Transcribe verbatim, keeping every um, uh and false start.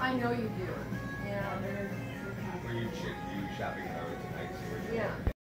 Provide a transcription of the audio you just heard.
I know you do. Yeah. Were you, ch- you shopping around tonight? So Yeah.